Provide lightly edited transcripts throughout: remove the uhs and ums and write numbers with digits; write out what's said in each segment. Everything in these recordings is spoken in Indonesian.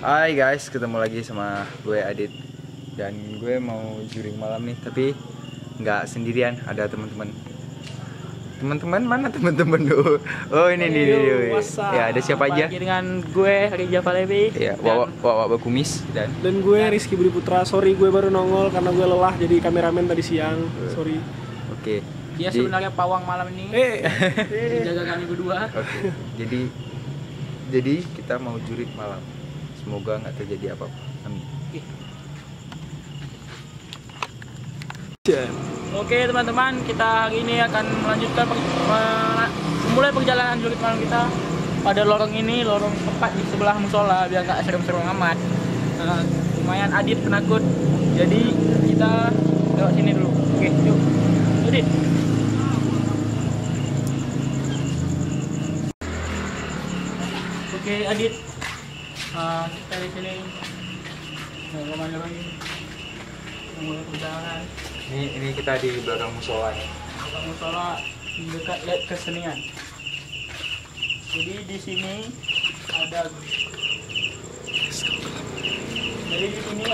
Hai guys, ketemu lagi sama gue Adit. Dan gue mau juring malam nih, tapi nggak sendirian, ada teman-teman. Teman-teman mana teman-teman tuh? Oh ini nih. Ya ada siapa aja? Bagi dengan gue Rija Falebi. Ya, Wawa Bakumis dan gue Rizky Budi Putra. Sorry gue baru nongol karena gue lelah jadi kameramen tadi siang. Sorry. Oke. Dia sebenarnya pawang malam ini. Menjaga kami berdua. Oke. Jadi kita mau jurik malam. Semoga nggak terjadi apa-apa. Amin. Oke teman-teman, kita hari ini akan melanjutkan memulai perjalanan jurik malam kita pada lorong ini, lorong tempat di sebelah musola biar nggak serem-serem amat. Lumayan Adit penakut, jadi kita lewat sini dulu. Oke, yuk. Adit. Oke Adit, kita di sini ngomong-ngomong mulai perjalanan. Ini kita di belakang musola ya. Belakang musola dekat lihat kesenian. Jadi di sini ada. Jadi di sini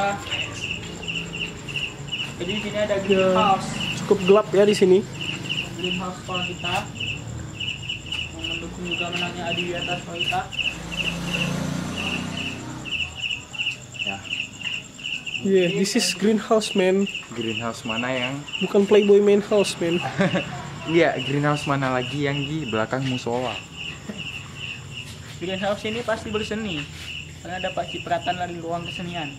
ada greenhouse. Cukup gelap ya di sini. Greenhouse sekolah kita. Yang mendukung juga menangnya Adi di atas sekolah kita. Ya. Yeah, this is greenhouse man. Greenhouse mana yang? Bukan Playboy main house man. Iya, greenhouse mana lagi yang di belakang musola? Greenhouse ini pasti berseni karena dapat cipratan dari ruang kesenian.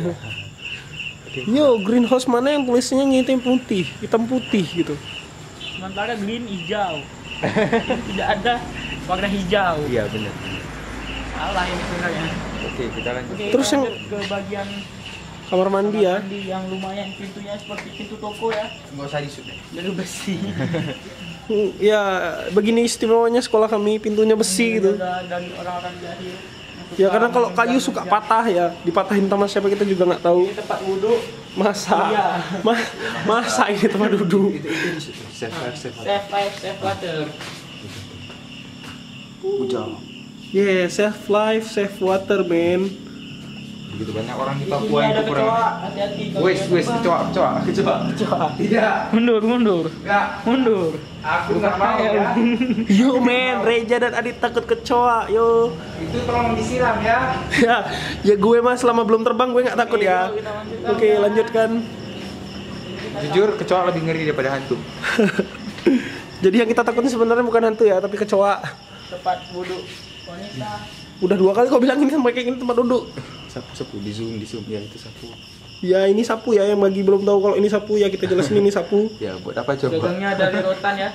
Yo, greenhouse mana yang tulisannya hitam putih gitu. Sementara green hijau. Tidak ada warna hijau. Iya benar. Salah ini sebenarnya. Oke, kita lanjut. Oke, Terus yang ke bagian kamar mandi ya. mandi yang lumayan pintunya seperti pintu toko ya. Nggak usah disut ya. Dari besi. Ya, begini istimewanya sekolah kami, pintunya besi gitu. Dari orang-orang jahil. Ya karena kalau kayu suka patah ya, dipatahin sama siapa kita juga nggak tahu. Ini tempat wudhu. Masa? Iya. Masa ini tempat duduk? Itu disut. Save Life, save water. Ujang. Yeah, save life, save water, man. Begitu banyak orang di Di sini Papua ada yang kurang. kecoa, hati-hati. kalau Wes, dia kecoa. Kecoa. Tidak. Mundur. Enggak. Mundur. Aku nggak mau ya. Yo man, Reja dan Adit takut kecoa, yo. Itu tolong disiram ya. Ya gue mah selama belum terbang gue nggak takut ya. Kita lanjutkan. Oke, lanjutkan. Jujur, kecoa lebih ngeri daripada hantu. Jadi yang kita takutin sebenarnya bukan hantu ya, tapi kecoa. Tempat wudhu wanita. Udah 2 kali kau bilang ini sampai kayak gini tempat duduk. Sapu di zoom ya, itu sapu. Ya ini sapu ya, yang bagi belum tahu kalau ini sapu ya kita jelasin ini sapu. Ya buat apa coba? Gagangnya dari rotan ya.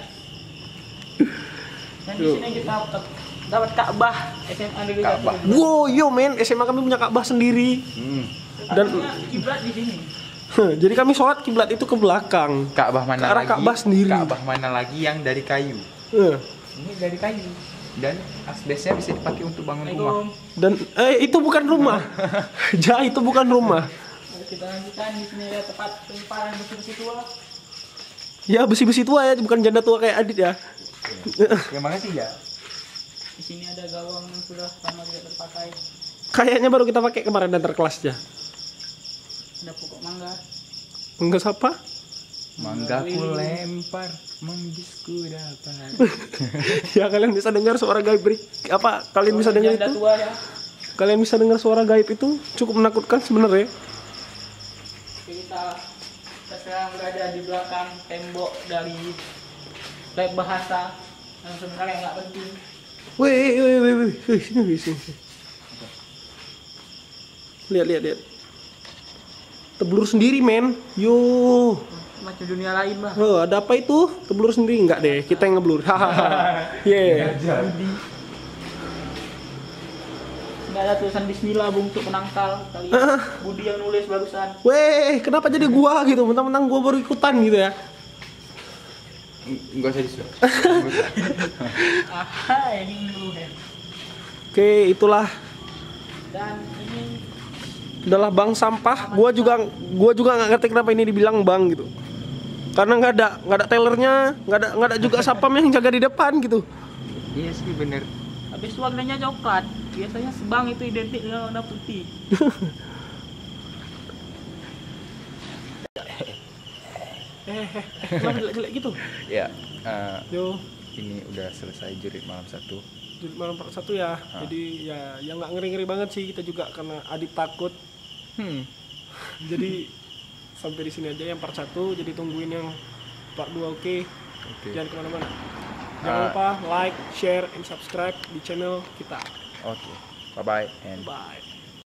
Dan di sini kita dapat Ka'bah SMA Negeri Ka'bah. Kaki. Wow, yo men, SMA kami punya Ka'bah sendiri. Dan Artinya kiblat di sini. jadi kami sholat kiblat itu ke belakang. Ka'bah mana Ke arah lagi? Ka'bah sendiri. Ka'bah mana lagi yang dari kayu? Eh, Ini dari kayu. Dan asbesnya bisa dipakai untuk bangun rumah. Dan itu bukan rumah. Ja, itu bukan rumah. Mari kita lanjutkan. Di sini ada tempat penyimpanan besi-besi tua. Ya besi-besi tua ya, bukan janda tua kayak Adit ya. Terima kasih ya. Di sini ada gawang yang sudah lama tidak terpakai. Kayaknya baru kita pakai kemarin antar kelasnya. Ada pokok mangga. Enggak apa? Mangga ku lempar, manggisku dapat. Ya kalian bisa dengar suara gaib apa? Kalian bisa dengar Janda itu? tua ya. Kalian bisa dengar suara gaib itu cukup menakutkan sebenarnya. Kita sekarang berada di belakang tembok dari lab bahasa yang sebenarnya nggak penting. Wih, sini. Lihat. Teblur sendiri, men. Yo. Macam dunia lain bah. Oh, ada apa itu? Teblur sendiri enggak deh, kita yang ngeblur. Hahaha. Yeah. Nggak ada tulisan Bismillah bungsu penangkal kali. Budi yang nulis barusan. Weh, kenapa jadi gua gitu? Mentang-mentang gua baru ikutan gitu ya. Enggak usah disut. Ini dulu ya. Oke, itulah Dan ini adalah bank sampah. Gua juga nggak ngerti kenapa ini dibilang bank gitu. Karena nggak ada tellernya, nggak ada juga sapam yang jaga di depan gitu. Iya sih bener. habis itu warnanya coklat. Biasanya sebang itu identik dengan warna putih. Kenapa jelek-jelek gitu? Ya, Yo, ini udah selesai jurit malam 1. jadi malam part 1 ya. Jadi ya yang nggak ngeri-ngeri banget sih kita juga karena Adit takut. Jadi sampai di sini aja yang part 1. Jadi tungguin yang part 2, oke? Oke. Jangan kemana-mana. Jangan lupa like, share, and subscribe di channel kita. Oke. Bye bye and Bye.